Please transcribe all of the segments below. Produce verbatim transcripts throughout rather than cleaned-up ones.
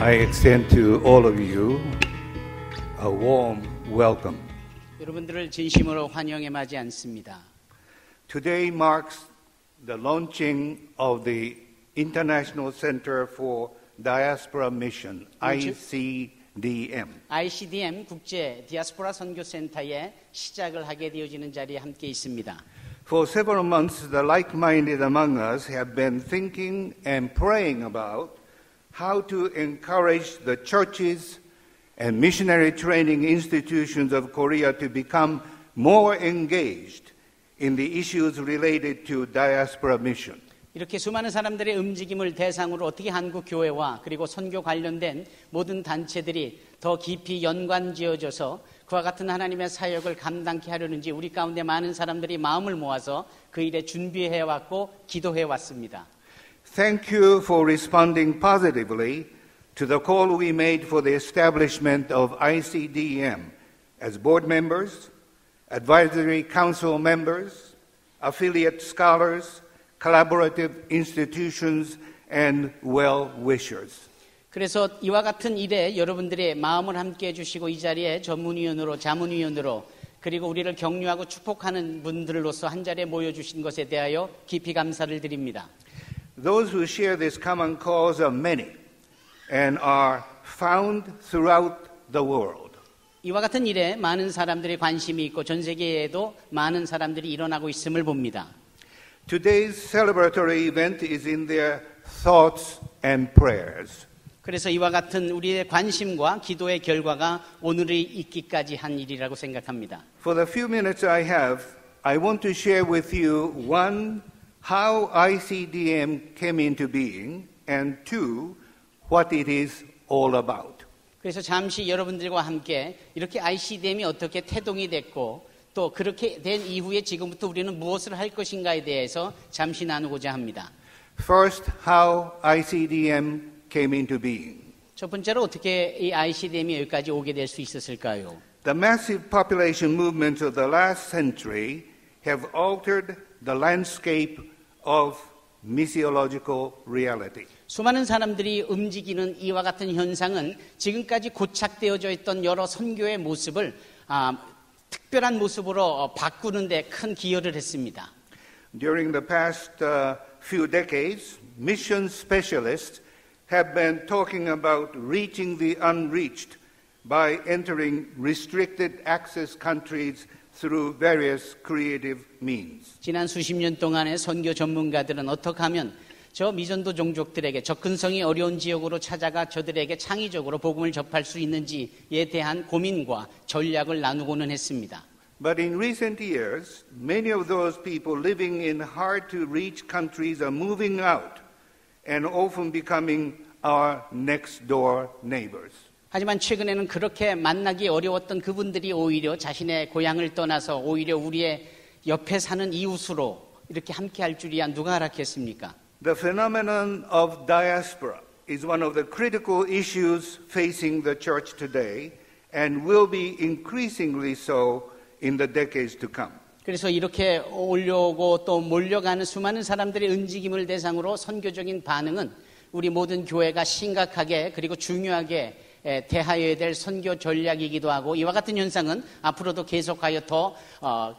I extend to all of you a warm welcome. 여러분들을 진심으로 환영에 맞이 않습니다. Today marks the launching of the International Center for Diaspora Mission, I C D M. 아이씨디엠 국제 디아스포라 선교센터의 시작을 하게 되어지는 자리에 함께 있습니다. For several months, the like-minded among us have been thinking and praying about how to encourage the churches and missionary training institutions of Korea to become more engaged in the issues related to diaspora mission. 이렇게 수많은 사람들의 움직임을 대상으로 어떻게 한국 교회와 그리고 선교 관련된 모든 단체들이 더 깊이 연관지어져서 그와 같은 하나님의 사역을 감당케 하려는지 우리 가운데 많은 사람들이 마음을 모아서 그 일에 준비해왔고 기도해왔습니다. Thank you for responding positively to the call we made for the establishment of I C D M as board members, advisory council members, affiliate scholars, collaborative institutions, and well-wishers. 그래서 이와 같은 일에 여러분들의 마음을 함께 해주시고 이 자리에 전문위원으로 자문위원으로 그리고 우리를 격려하고 축복하는 분들로서 한 자리에 모여주신 것에 대하여 깊이 감사를 드립니다. Those who share this common cause are many and are found throughout the world. 이와 같은 일에 많은 사람들이 관심이 있고 전 세계에도 많은 사람들이 일어나고 있음을 봅니다. Today's celebratory event is in their thoughts and prayers. 그래서 이와 같은 우리의 관심과 기도의 결과가 오늘이 있기까지 한 일이라고 생각합니다. For the few minutes I have, I want to share with you one, how I C D M came into being, and two, what it is all about. 그래서 잠시 여러분들과 함께 이렇게 아이씨디엠이 어떻게 태동이 됐고 또 그렇게 된 이후에 지금부터 우리는 무엇을 할 것인가에 대해서 잠시 나누고자 합니다. First, how I C D M came into being. 첫 번째로 어떻게 이 아이씨디엠이 여기까지 오게 될 수 있었을까요? The massive population movements of the last century have altered the landscape of missiological reality. 수많은 사람들이 움직이는 이와 같은 현상은 지금까지 고착되어져 있던 여러 선교의 모습을 아, 특별한 모습으로 바꾸는 데 큰 기여를 했습니다. During the past uh, few decades, mission specialists have been talking about reaching the unreached by entering restricted access countries through various creative means. 지난 수십 년 동안의 선교 전문가들은 어떻게 하면 저 미전도 종족들에게 접근성이 어려운 지역으로 찾아가 저들에게 창의적으로 복음을 접할 수 있는지에 대한 고민과 전략을 나누고는 했습니다. But in recent years, many of those people living in hard-to-reach countries are moving out and often becoming our next-door neighbors. 하지만 최근에는 그렇게 만나기 어려웠던 그분들이 오히려 자신의 고향을 떠나서 오히려 우리의 옆에 사는 이웃으로 이렇게 함께할 줄이야 누가 알았겠습니까? The phenomenon of diaspora is one of the critical issues facing the church today and will be increasingly so in the decades to come. 그래서 이렇게 오려고 또 몰려가는 수많은 사람들의 움직임을 대상으로 선교적인 반응은 우리 모든 교회가 심각하게 그리고 중요하게 대하여야 될 선교 전략이기도 하고 이와 같은 현상은 앞으로도 계속하여 더 어,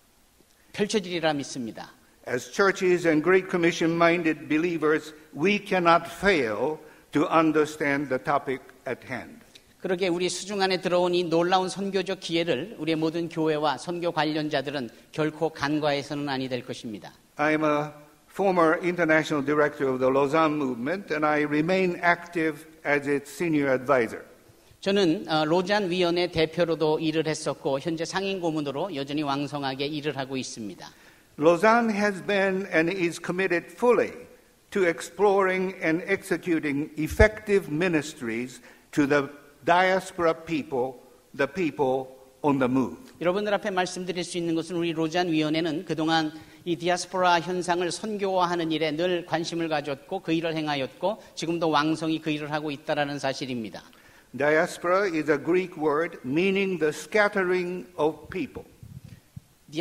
펼쳐지리라 믿습니다. As churches and Great Commission-minded believers, we cannot fail to understand the topic at hand. 그러게 우리 수중 안에 들어온 이 놀라운 선교적 기회를 우리의 모든 교회와 선교 관련자들은 결코 간과해서는 아니 될 것입니다. I am a former international director of the Lausanne movement, and I remain active as its senior advisor. 저는 로잔 위원회 대표로도 일을 했었고 현재 상임 고문으로 여전히 왕성하게 일을 하고 있습니다. Lausanne has been and is committed fully to exploring and executing effective ministries to the diaspora people, the people on the move. 여러분들 앞에 말씀드릴 수 있는 것은 우리 로잔 위원회는 그동안 이 디아스포라 현상을 선교화하는 일에 늘 관심을 가졌고 그 일을 행하였고 지금도 왕성히 그 일을 하고 있다라는 사실입니다. Diaspora is a Greek word meaning the scattering of people.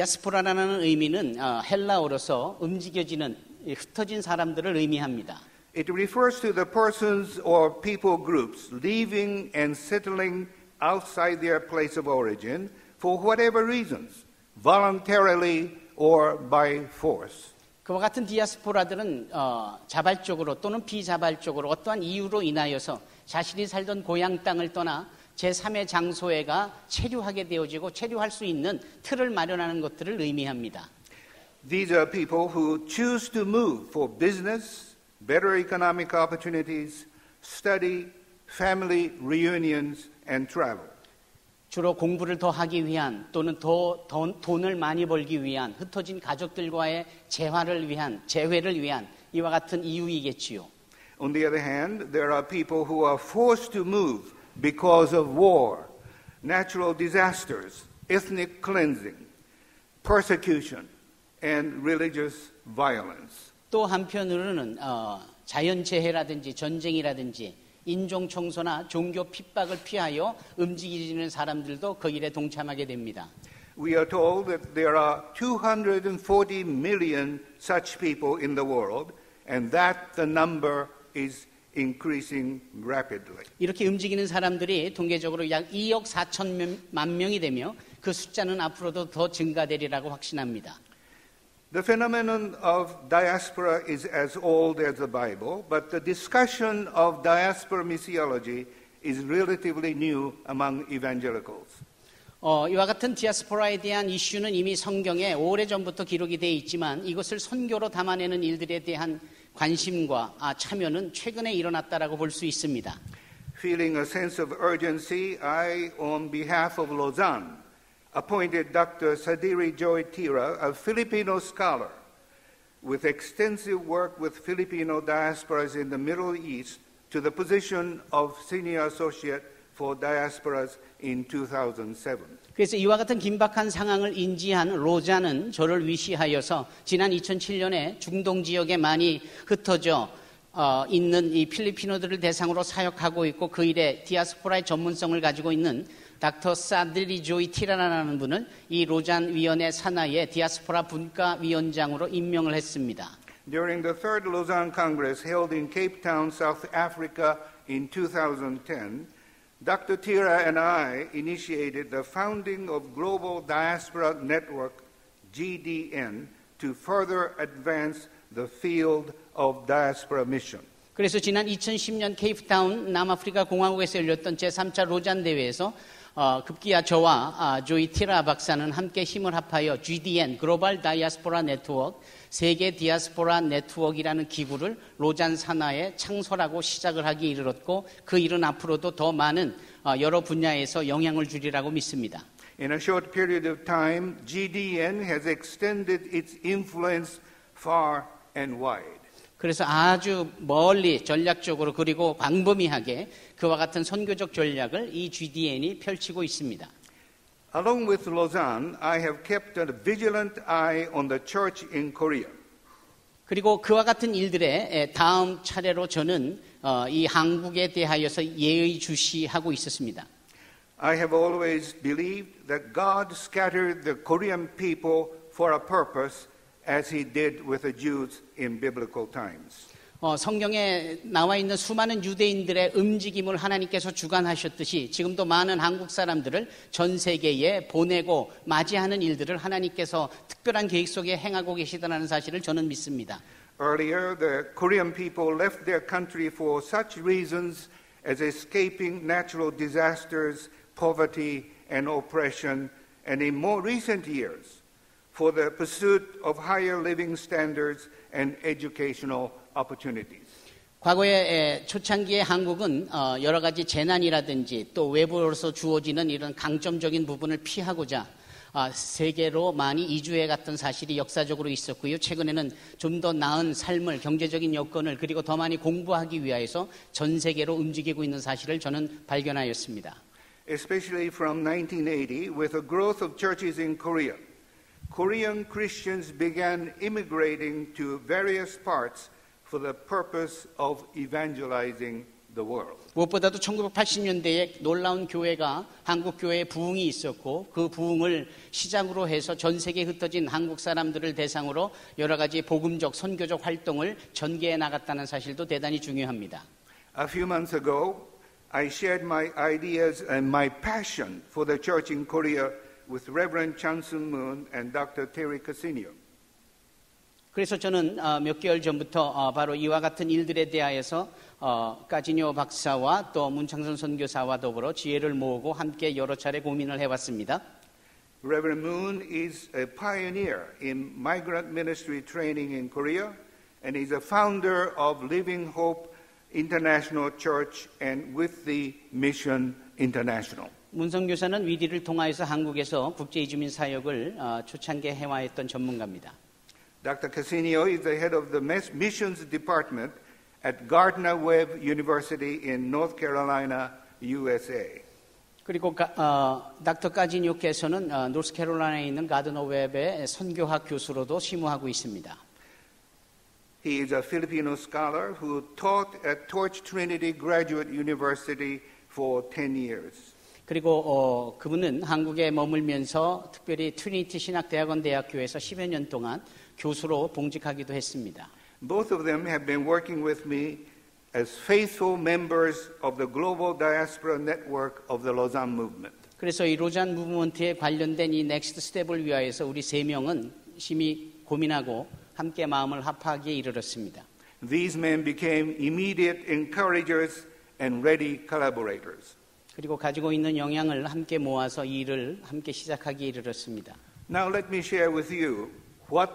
디아스포라라는 의미는 헬라어로서 움직여지는 흩어진 사람들을 의미합니다. It refers to the persons or people groups leaving and settling outside their place of origin for whatever reasons, voluntarily or by force. 그와 같은 디아스포라들은 어, 자발적으로 또는 비자발적으로 어떠한 이유로 인하여서 자신이 살던 고향 땅을 떠나 제삼의 장소에가 체류하게 되어지고 체류할 수 있는 틀을 마련하는 것들을 의미합니다. These are people who choose to move for business, better economic opportunities, study, family reunions, and travel. 주로 공부를 더 하기 위한 또는 더 돈, 돈을 많이 벌기 위한 흩어진 가족들과의 재화를 위한 재회를 위한 이와 같은 이유이겠지요. On the other hand, there are people who are forced to move because of war, natural disasters, ethnic cleansing, persecution, and religious violence. 또 한편으로는 어, 자연재해라든지 전쟁이라든지 인종 청소나 종교 핍박을 피하여 움직이는 사람들도 그 일에 동참하게 됩니다. We are told that there are two hundred forty million such people in the world, and that the number is increasing rapidly. 이렇게 움직이는 사람들이 통계적으로 약 이억 사천만 명이 되며 그 숫자는 앞으로도 더 증가되리라고 확신합니다. The phenomenon of diaspora is as old as the Bible, but the discussion of diaspora missiology is relatively new among evangelicals. 어, 이와 같은 디아스포라에 대한 이슈는 이미 성경에 오래전부터 기록이 되어 있지만 이것을 선교로 담아내는 일들에 대한 관심과 아, 참여는 최근에 일어났다라고 볼 수 있습니다. Feeling a sense of urgency, I, on behalf of Lausanne, appointed Doctor Sadiri Joy Tira, a Filipino scholar with extensive work with Filipino diasporas in the Middle East, to the position of Senior Associate for Diasporas in two thousand seven. 그래서 이와 같은 긴박한 상황을 인지한 로자는 저를 위시하여서 지난 이천칠 년에 중동 지역에 많이 흩어져 어, 있는 이 필리피노들을 대상으로 사역하고 있고 그 일에 디아스포라의 전문성을 가지고 있는 닥터 사드리 조이 티라라는 분을 이 로잔 위원회 산하의 디아스포라 분과위원장으로 임명을 했습니다. During the third Lausanne Congress held in Cape Town, South Africa in two thousand ten, Doctor Tira and I initiated the founding of Global Diaspora Network, G D N, to further advance the field of diaspora mission. 그래서 지난 이천십 년 케이프타운 남아프리카 공화국에서 열렸던 제삼 차 로잔 대회에서 어, 급기야 저와 아, 조이 티라 박사는 함께 힘을 합하여 지 디 엔, 글로벌 다이아스포라 네트워크, 세계 디아스포라 네트워크이라는 기구를 로잔 산하에 창설하고 시작을 하기 이르렀고 그 일은 앞으로도 더 많은 어, 여러 분야에서 영향을 주리라고 믿습니다. In a short period of time, G D N has extended its influence far and wide. 그래서 아주 멀리 전략적으로 그리고 광범위하게 그와 같은 선교적 전략을 이 지 디 엔이 펼치고 있습니다. Along with Lausanne, I have kept a vigilant eye on the church in Korea. 그리고 그와 같은 일들에 다음 차례로 저는 이 한국에 대하여서 예의주시하고 있었습니다. I have always believed that God scattered the Korean people for a purpose, as he did with the Jews in biblical times. 어, 성경에 나와 있는 수많은 유대인들의 움직임을 하나님께서 주관하셨듯이 지금도 많은 한국 사람들을 전 세계에 보내고 맞이하는 일들을 하나님께서 특별한 계획 속에 행하고 계시다는 사실을 저는 믿습니다. Earlier, the Korean people left their country for such reasons as escaping natural disasters, poverty, and oppression, and in more recent years, for the pursuit of higher living standards and educational opportunities. 과거에 초창기의 한국은 여러 가지 재난이라든지 또 외부로서 주어지는 이런 강점적인 부분을 피하고자 세계로 많이 이주해 갔던 사실이 역사적으로 있었고요. 최근에는 좀 더 나은 삶을, 경제적인 여건을 그리고 더 많이 공부하기 위해서 전 세계로 움직이고 있는 사실을 저는 발견하였습니다. Especially from nineteen eighty, with the growth of churches in Korea, Korean Christians began immigrating to various parts for the purpose of evangelizing the world. 무엇보다도 천구백팔십 년대에 놀라운 교회가 한국 교회에 부흥이 있었고 그 부흥을 시작으로 해서 전 세계에 흩어진 한국 사람들을 대상으로 여러 가지 복음적 선교적 활동을 전개해 나갔다는 사실도 대단히 중요합니다. A few months ago, I shared my ideas and my passion for the church in Korea with Reverend Chan Sun-moon and Doctor Terry Casinio. 그래서 저는 몇 개월 전부터 바로 이와 같은 일들에 대하여서 까지뇨 박사와 또 문창선 선교사와 더불어 지혜를 모으고 함께 여러 차례 고민을 해왔습니다. Reverend Moon is a pioneer in migrant ministry training in Korea and is a founder of Living Hope International Church and with the Mission International. 문 선교사는 위리를 통하여서 한국에서 국제 이주민 사역을 초창기에 해와했던 전문가입니다. Doctor Casinio is the head of the Missions Department at Gardner-Webb University in North Carolina, U S A. 그리고 어, 닥터 까지니오께서는 어, 노스캐롤라이나에 있는 가드너웹의 선교학 교수로도 심우하고 있습니다. He is a Filipino scholar who taught at Torch Trinity Graduate University for ten years. 그리고 어, 그분은 한국에 머물면서 특별히 트리니티 신학대학원 대학교에서 십여 년 동안 교수로 봉직하기도 했습니다. Both of them have been working with me as faithful members of the Global Diaspora Network of the Lausanne Movement. 그래서 이 로잔 무브먼트에 관련된 이 넥스트 스텝을 위하여서 우리 세 명은 심히 고민하고 함께 마음을 합하기에 이르렀습니다. These men became immediate encouragers and ready collaborators. 그리고 가지고 있는 영향을 함께 모아서 이 일을 함께 시작하기에 이르렀습니다. Now let me share with you what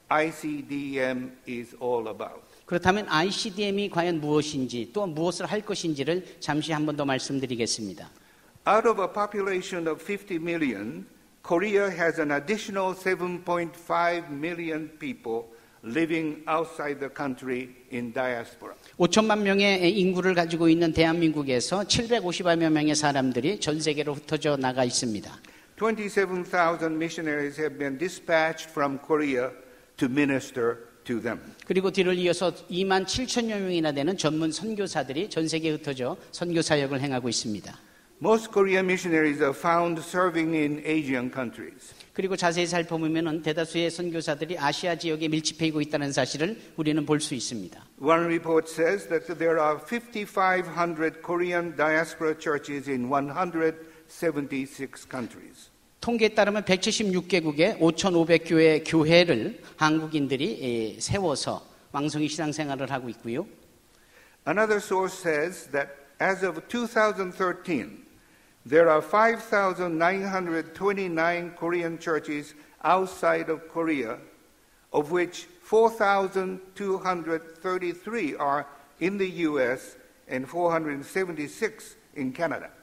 아이씨디엠 is all about. 그렇다면 아이씨디엠이 과연 무엇인지 또 무엇을 할 것인지를 잠시 한 번 더 말씀드리겠습니다. Out of a population of fifty million, Korea has an additional seven point five million people living outside the country in diaspora. 오천만 명의 인구를 가지고 있는 대한민국에서 칠백오십여 명의 사람들이 전 세계로 흩어져 나가 있습니다. twenty-seven thousand missionaries have been dispatched from Korea to minister to them. 그리고 뒤를 이어서 이만 칠천여 명이나 되는 전문 선교사들이 전 세계에 흩어져 선교 사역을 행하고 있습니다. Most Korean missionaries are found serving in Asian countries. 그리고 자세히 살펴보면 대다수의 선교사들이 아시아 지역에 밀집해 있다는 사실을 우리는 볼 수 있습니다. One report says that there are fifty-five hundred Korean diaspora churches in one hundred seventy-six countries. 통계에 따르면 백칠십육 개국의 오천오백 교회 교회를 한국인들이 세워서 왕성히 신앙생활을 하고 있고요. Another source says that as of twenty thirteen, there are five thousand nine hundred twenty-nine Korean churches outside of Korea, of which four thousand two hundred thirty-three are in the U S and four hundred seventy-six in Canada.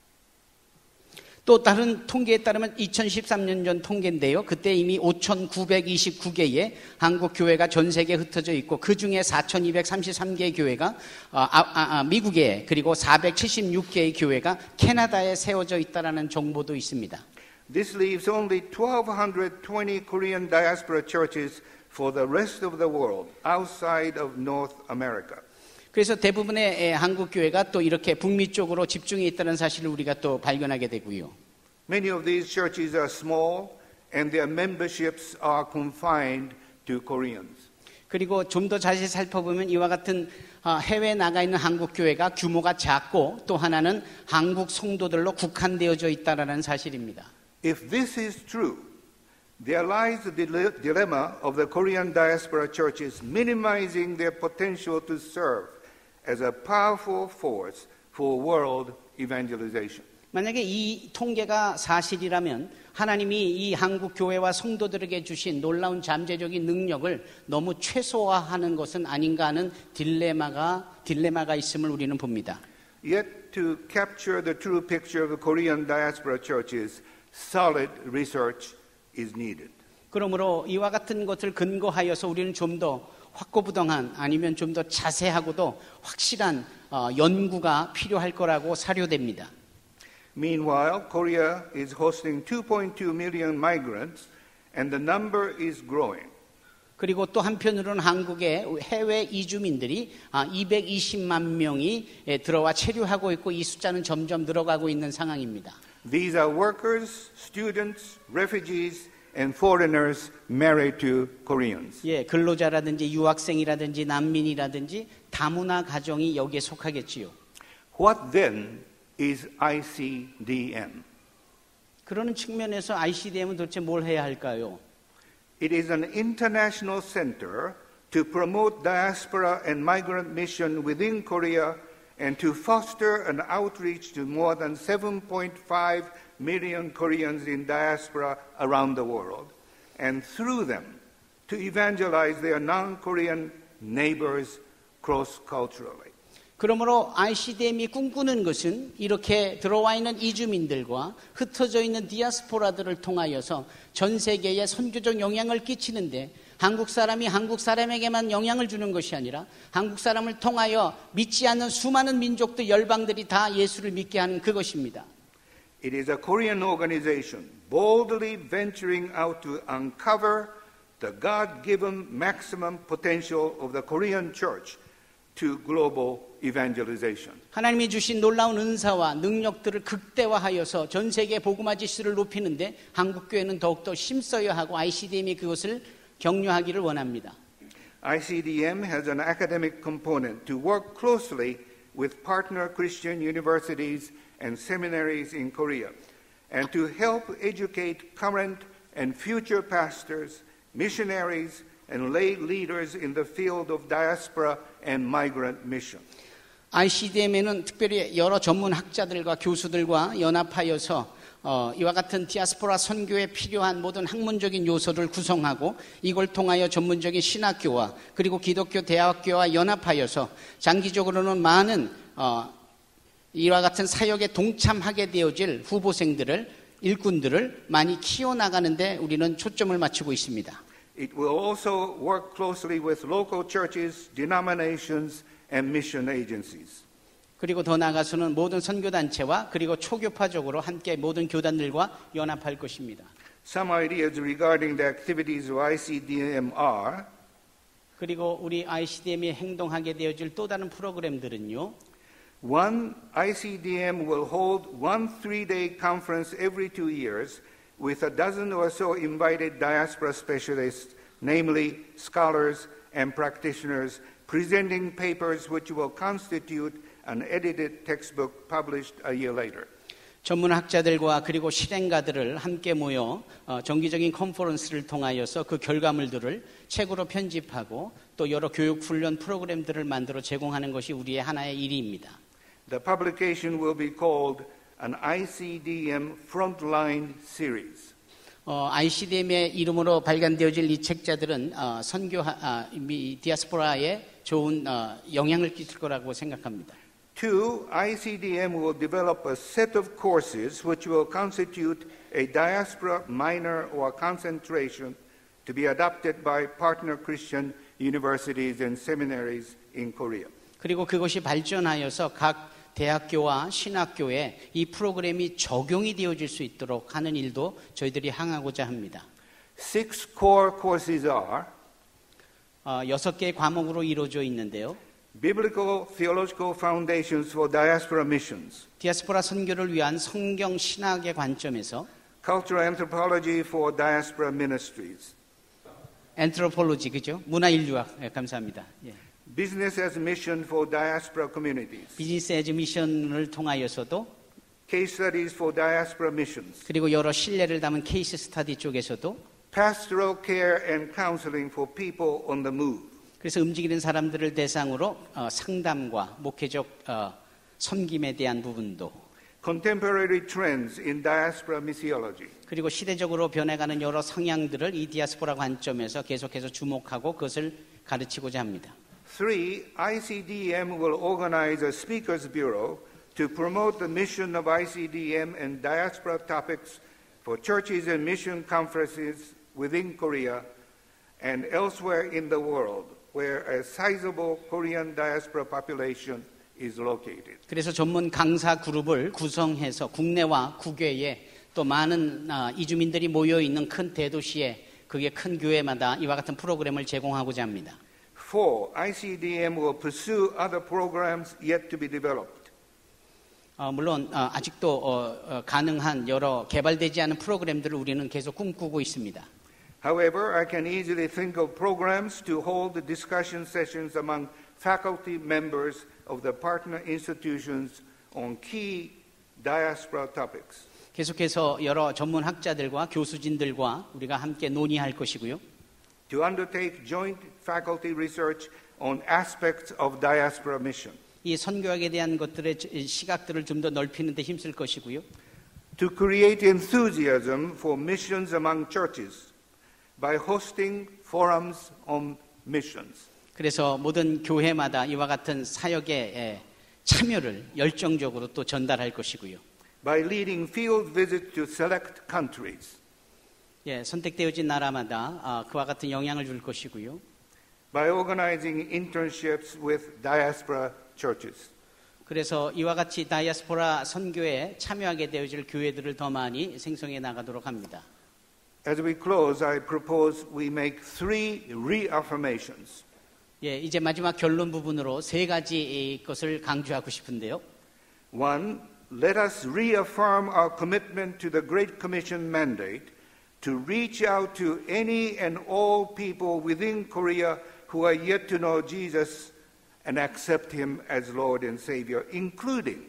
또 다른 통계에 따르면 이천십삼 년 전 통계인데요. 그때 이미 오천구백이십구 개의 한국 교회가 전 세계에 흩어져 있고 그중에 사천이백삼십삼 개의 교회가 아, 아, 아, 미국에 그리고 사백칠십육 개의 교회가 캐나다에 세워져 있다는 정보도 있습니다. This leaves only twelve twenty Korean diaspora churches for the rest of the world outside of North America. 그래서 대부분의 한국 교회가 또 이렇게 북미 쪽으로 집중해 있다는 사실을 우리가 또 발견하게 되고요. Many of these churches are small and their memberships are confined to Koreans. 그리고 좀 더 자세히 살펴보면 이와 같은 해외에 나가 있는 한국 교회가 규모가 작고 또 하나는 한국 성도들로 국한되어져 있다는 사실입니다. If this is true, there lies the dilemma of the Korean diaspora churches minimizing their potential to serve as a powerful force for world evangelization. 만약에 이 통계가 사실이라면 하나님이 이 한국 교회와 성도들에게 주신 놀라운 잠재적인 능력을 너무 최소화하는 것은 아닌가 하는 딜레마가 딜레마가 있음을 우리는 봅니다. Yet to capture the true picture of the Korean diaspora churches, solid research is needed. 그러므로 이와 같은 것을 근거하여서 우리는 좀 더 확고부동한 아니면 좀 더 자세하고도 확실한 어, 연구가 필요할 거라고 사료됩니다. Meanwhile, Korea is hosting two point two million migrants and the number is growing. 그리고 또 한편으로는 한국의 해외 이주민들이 이백이십만 명이 들어와 체류하고 있고 이 숫자는 점점 늘어가고 있는 상황입니다. These are workers, students, refugees, and foreigners married to Koreans. 예, 근로자라든지 유학생이라든지 난민이라든지 다문화 가정이 여기에 속하겠지요. What then is I C D M? 그러는 측면에서 아이씨디엠은 도대체 뭘 해야 할까요? It is an international center to promote diaspora and migrant mission within Korea and to foster an outreach to more than seven point five million Koreans in diaspora around the world, and through them to evangelize their non-Korean neighbors cross-culturally. 그러므로 아이씨디엠이 꿈꾸는 것은 이렇게 들어와 있는 이주민들과 흩어져 있는 디아스포라들을 통하여서 전 세계에 선교적 영향을 끼치는데 한국 사람이 한국 사람에게만 영향을 주는 것이 아니라 한국 사람을 통하여 믿지 않는 수많은 민족들, 열방들이 다 예수를 믿게 하는 그것입니다. It is a Korean organization boldly venturing out to uncover the God-given maximum potential of the Korean church to global evangelization. 하나님이 주신 놀라운 은사와 능력들을 극대화하여서 전 세계 복음화 지수를 높이는데 한국 교회는 더욱더 힘써야 하고 아이씨디엠이 그것을 격려하기를 원합니다. I C D M has an academic component to work closely with partner Christian universities and seminaries in Korea and to help educate current and future pastors, missionaries, and lay leaders in the field of diaspora and migrant mission. 아이씨디엠에는 특별히 여러 전문 학자들과 교수들과 연합하여서 어, 이와 같은 디아스포라 선교에 필요한 모든 학문적인 요소를 구성하고 이걸 통하여 전문적인 신학교와 그리고 기독교 대학교와 연합하여서 장기적으로는 많은 어, 이와 같은 사역에 동참하게 되어질 후보생들을 일꾼들을 많이 키워나가는데 우리는 초점을 맞추고 있습니다. It will also work closely with local churches, denominations, and mission agencies. 그리고 더 나아가서는 모든 선교단체와 그리고 초교파적으로 함께 모든 교단들과 연합할 것입니다. Some ideas regarding the activities of I C D M are 그리고 우리 아이씨디엠이 행동하게 되어질 또 다른 프로그램들은요. One, I C D M will hold one three-day conference every two years with a dozen or so invited diaspora specialists, namely scholars and practitioners, presenting papers which will constitute an edited textbook published a year later. 전문학자들과 그리고 실행가들을 함께 모여 어, 정기적인 컨퍼런스를 통하여서 그 결과물들을 책으로 편집하고 또 여러 교육 훈련 프로그램들을 만들어 제공하는 것이 우리의 하나의 일입니다. The publication will be called an I C D M Frontline Series. 어, 아이씨디엠의 이름으로 발간되어질 이 책자들은 어, 선교 아, 디아스포라에 좋은 어, 영향을 끼칠 거라고 생각합니다. Two, I C D M will develop a set of courses which will constitute a diaspora minor or concentration to be adopted by partner Christian universities and seminaries in Korea. 그리고 그것이 발전하여서 각 대학교와 신학교에 이 프로그램이 적용이 되어질 수 있도록 하는 일도 저희들이 항하고자 합니다. Six core courses are 어, 여섯 개의 과목으로 이루어져 있는데요. Biblical Theological Foundations for Diaspora Missions, 디아스포라 선교를 위한 성경 신학의 관점에서 Cultural Anthropology for Diaspora Ministries, 엔트로폴로지, 그죠? 문화인류학, 네, 감사합니다. 예. Business as Mission for Diaspora Communities, 비즈니스 에즈 미션을 통하여서도 Case Studies for Diaspora Missions, 그리고 여러 신뢰를 담은 케이스 스터디 쪽에서도 Pastoral Care and Counseling for People on the Move, 그래서 움직이는 사람들을 대상으로 어, 상담과 목회적 어, 섬김에 대한 부분도 Contemporary Trends in Diaspora Missiology, 그리고 시대적으로 변해가는 여러 성향들을 이 디아스포라 관점에서 계속해서 주목하고 그것을 가르치고자 합니다. Three, I C D M will organize a speakers bureau to promote the mission of I C D M and diaspora topics for churches and mission conferences within Korea and elsewhere in the world where a sizable Korean diaspora population is located. 그래서 전문 강사 그룹을 구성해서 국내와 국외에 또 많은 아, 이주민들이 모여 있는 큰 대도시에 그게 큰 교회마다 이와 같은 프로그램을 제공하고자 합니다. Four, 아이씨디엠 will pursue other programs yet to be developed. 어, 물론 어, 아직도 어, 어, 가능한 여러 개발되지 않은 프로그램들을 우리는 계속 꿈꾸고 있습니다. However, I can easily think of programs to hold discussion sessions among faculty members of the partner institutions on key diaspora topics. 계속해서 여러 전문 학자들과 교수진들과 우리가 함께 논의할 것이고요. To undertake joint faculty research on aspects of diaspora mission. 이 선교학에 대한 것들의 시각들을 좀 더 넓히는 데 힘쓸 것이고요. To create enthusiasm for missions among churches by hosting forums on missions. 그래서 모든 교회마다 이와 같은 사역에 참여를 열정적으로 또 전달할 것이고요. By leading field visits to select countries. 예, 선택되어진 나라마다 아, 그와 같은 영향을 줄 것이고요. By organizing internships with diaspora churches. 그래서 이와 같이 다이아스포라 선교에 참여하게 되어질 교회들을 더 많이 생성해 나가도록 합니다. As we close, I propose we make three reaffirmations. 예, 이제 마지막 결론 부분으로 세 가지 것을 강조하고 싶은데요. One, let us reaffirm our commitment to the Great Commission mandate to reach out to any and all people within Korea who are yet to know Jesus and accept Him as Lord and Savior, including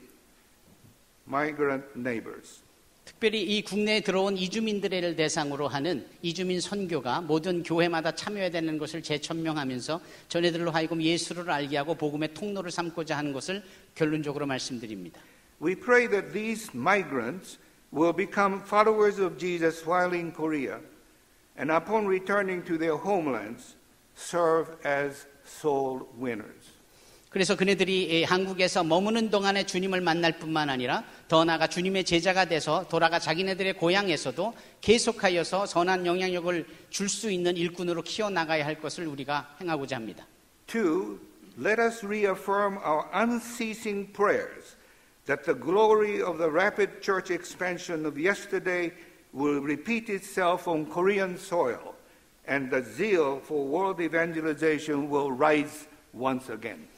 migrant neighbors. 특별히 이 국내에 들어온 이주민들을 대상으로 하는 이주민 선교가 모든 교회마다 참여해야 되는 것을 재천명하면서 전해들로 하여금 예수를 알게 하고 복음의 통로를 삼고자 하는 것을 결론적으로 말씀드립니다. We pray that these migrants will become followers of Jesus while in Korea and upon returning to their homelands serve as soul winners. 그래서 그네들이 한국에서 머무는 동안에 주님을 만날 뿐만 아니라 더 나아가 주님의 제자가 돼서 돌아가 자기네들의 고향에서도 계속하여서 선한 영향력을 줄 수 있는 일꾼으로 키워나가야 할 것을 우리가 행하고자 합니다. Two, let us reaffirm our unceasing prayers that the glory of the rapid church expansion of yesterday will repeat itself on Korean soil and the zeal for world evangelization will rise once again.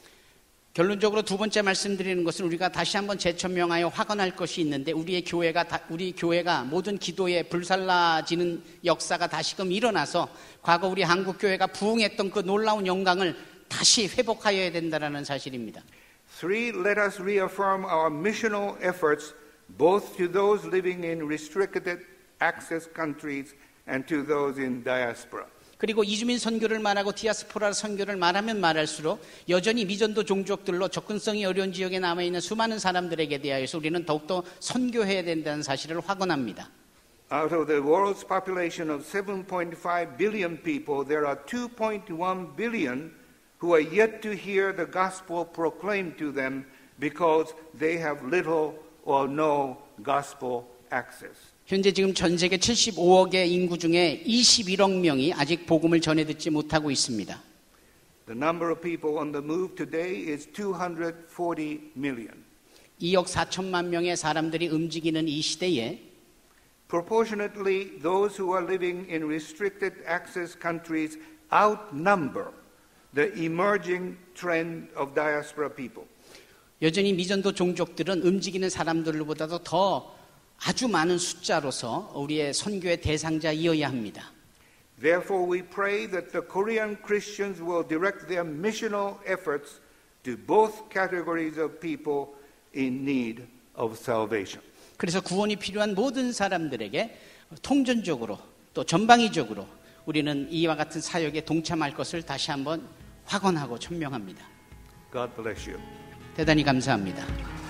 결론적으로 두 번째 말씀드리는 것은 우리가 다시 한번 재천명하여 확언할 것이 있는데 우리의 교회가 다, 우리 교회가 모든 기도에 불살라지는 역사가 다시금 일어나서 과거 우리 한국 교회가 부흥했던 그 놀라운 영광을 다시 회복하여야 된다는 사실입니다. Three, let us reaffirm our missional efforts both to those living in restricted access countries and to those in diaspora. 그리고 이주민 선교를 말하고 디아스포라 선교를 말하면 말할수록 여전히 미전도 종족들로 접근성이 어려운 지역에 남아있는 수많은 사람들에게 대하여서 우리는 더욱더 선교해야 된다는 사실을 확언합니다. Out of the world's population of seven point five billion people, there are two point one billion who are yet to hear the gospel proclaimed to them because they have little or no gospel access. 현재 지금 전 세계 칠십오억의 인구 중에 이십일억 명이 아직 복음을 전해 듣지 못하고 있습니다. The number of people on the move today is two hundred forty million. 이억 사천만 명의 사람들이 움직이는 이 시대에 Proportionately, those who are living in restricted access countries outnumber the emerging trend of diaspora people. 여전히 미전도 종족들은 움직이는 사람들보다도 더 아주 많은 숫자로서 우리의 선교의 대상자이어야 합니다. Therefore, we pray that the Korean Christians will direct their missional efforts to both categories of people in need of salvation. 그래서 구원이 필요한 모든 사람들에게 통전적으로 또 전방위적으로 우리는 이와 같은 사역에 동참할 것을 다시 한번 확언하고 천명합니다. God bless you. 대단히 감사합니다.